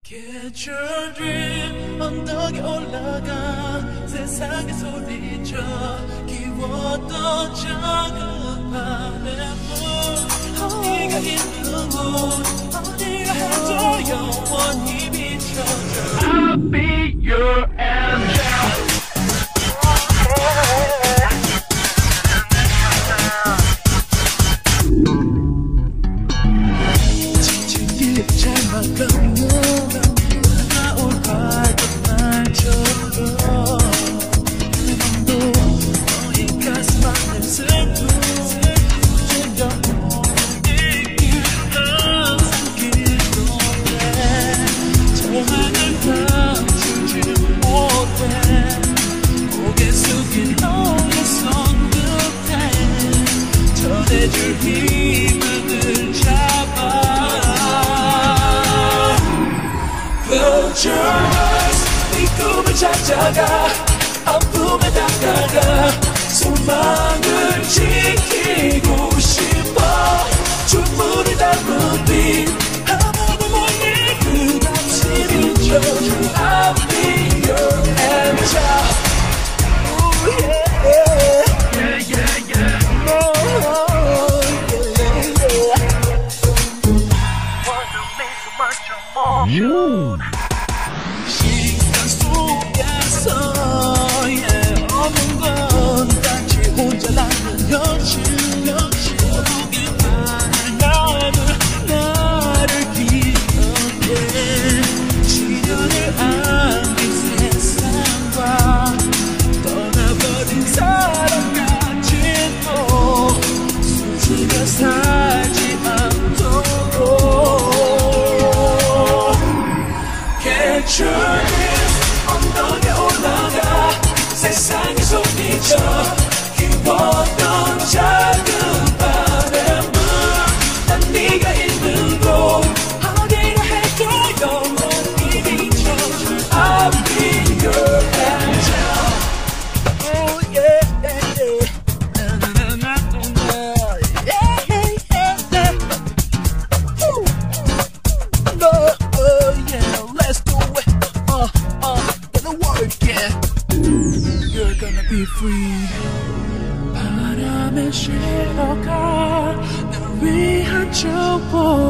Get your dream 언덕에 올라가 세상에 소리쳐 키웠던 작은 바램은 어디가 있는 곳 어디가 해도 영원히 비춰줘 I'll be your angel 지친 잘 막으면 나올 밝은 날처럼 내 맘도 너의 가슴 안에 슬픔 제가 이길 항상 기도해 저만을 감추지 못해 고개 숙인 너의 손 끝에 전해줄 희망을 잡아 Close your eyes 네 꿈을 찾아가 아픔에 다가가 소망을 지키고 싶어 촛불을 담은 빛 아무도 모르게 끝없이 비춰줘 I'll be your angel Ooh, yeah, yeah, yeah, yeah. Oh, yeah, yeah. Wanna make you much more 시간 속에서 yeah, 없는 건 단지 혼자라는 현실 거룩한 나를 기억해 시련을 안긴 세상과 떠나버린 사람까지 또 숨쉬며 살지 않도록 Get your dreams 언덕에 올라가 세상에 소리쳐 키웠던 작은 바람은 난 네가 있는 곳 어디가 해도 영원히 비춰줄 I'll be your angel Oh yeah, yeah, yeah. Yeah, yeah, yeah. Woo. Oh yeah, let's do it. Gonna work, yeah. You're gonna be free. 바람에 실어가 널 위한 축복.